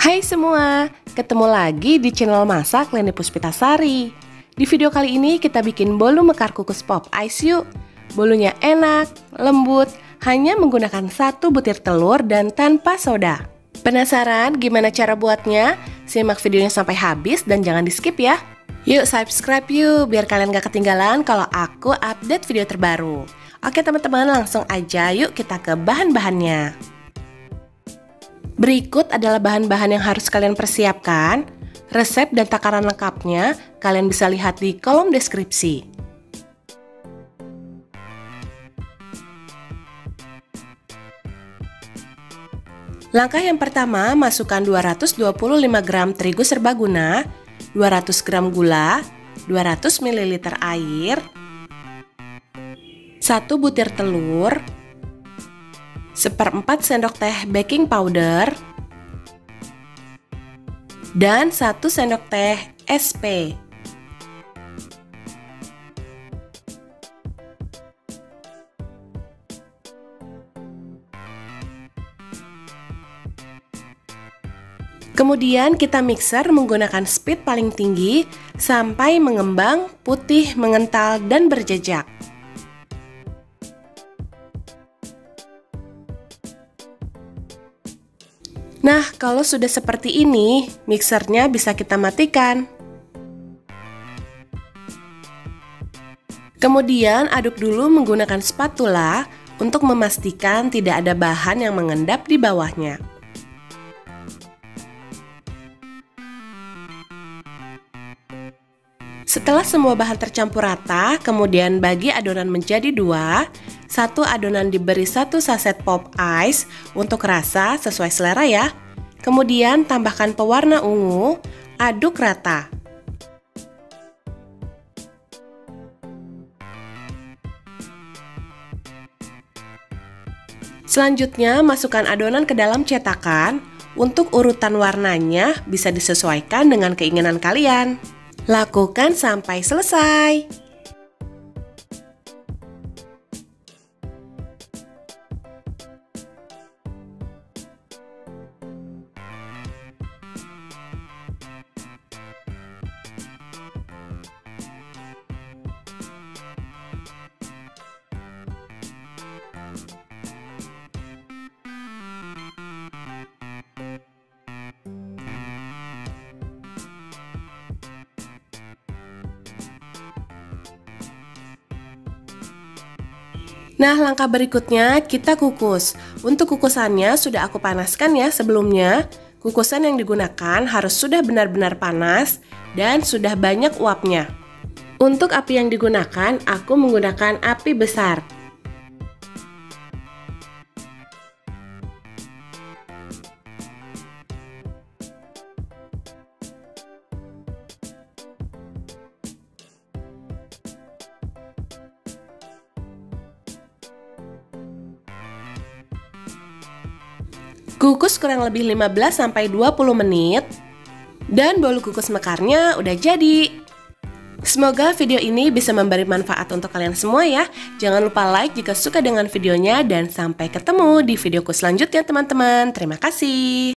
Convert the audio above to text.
Hai semua, ketemu lagi di channel Masak Leni Puspitasari. Di video kali ini kita bikin bolu mekar kukus pop ice yuk. Bolunya enak, lembut, hanya menggunakan 1 butir telur dan tanpa soda. Penasaran gimana cara buatnya? Simak videonya sampai habis dan jangan di skip ya. Yuk subscribe yuk, biar kalian gak ketinggalan kalau aku update video terbaru. Oke teman-teman, langsung aja yuk kita ke bahan-bahannya. Berikut adalah bahan-bahan yang harus kalian persiapkan. Resep dan takaran lengkapnya kalian bisa lihat di kolom deskripsi. Langkah yang pertama, masukkan 225 gram terigu serbaguna, 200 gram gula, 200 ml air, 1 butir telur, 1/4 sendok teh baking powder, dan 1 sendok teh SP. Kemudian kita mixer menggunakan speed paling tinggi sampai mengembang, putih, mengental, dan berjejak. Nah, kalau sudah seperti ini, mixernya bisa kita matikan. Kemudian aduk dulu menggunakan spatula untuk memastikan tidak ada bahan yang mengendap di bawahnya. Setelah semua bahan tercampur rata, kemudian bagi adonan menjadi 2. 1 adonan diberi 1 saset pop ice untuk rasa sesuai selera ya. Kemudian tambahkan pewarna ungu, aduk rata. Selanjutnya masukkan adonan ke dalam cetakan. Untuk urutan warnanya bisa disesuaikan dengan keinginan kalian. Lakukan sampai selesai. Nah, langkah berikutnya kita kukus. Untuk kukusannya sudah aku panaskan ya sebelumnya. Kukusan yang digunakan harus sudah benar-benar panas dan sudah banyak uapnya. Untuk api yang digunakan, aku menggunakan api besar. Kukus kurang lebih 15-20 menit dan bolu kukus mekarnya udah jadi. Semoga video ini bisa memberi manfaat untuk kalian semua ya. Jangan lupa like jika suka dengan videonya dan sampai ketemu di videoku selanjutnya teman-teman. Terima kasih.